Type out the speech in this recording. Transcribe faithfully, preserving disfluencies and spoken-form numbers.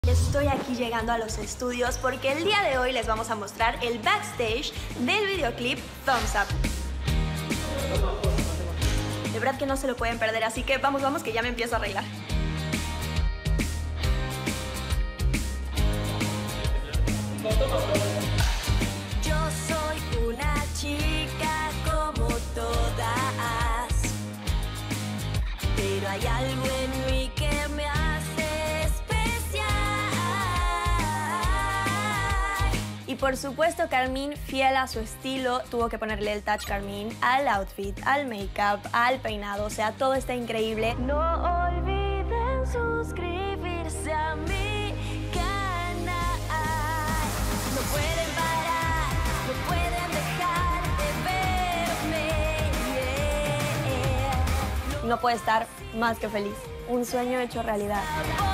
Estoy aquí llegando a los estudios porque el día de hoy les vamos a mostrar el backstage del videoclip Thumbs Up. De verdad que no se lo pueden perder, así que vamos, vamos, que ya me empiezo a arreglar. Yo soy una chica como todas, pero hay algo en mí que me hace especial. Y por supuesto, Carmín, fiel a su estilo, tuvo que ponerle el touch Carmín al outfit, al make-up, al peinado, o sea, todo está increíble. No olviden suscribirse a mi canal. No pueden parar, no pueden dejar de verme. Yeah. No puede estar más que feliz. Un sueño hecho realidad.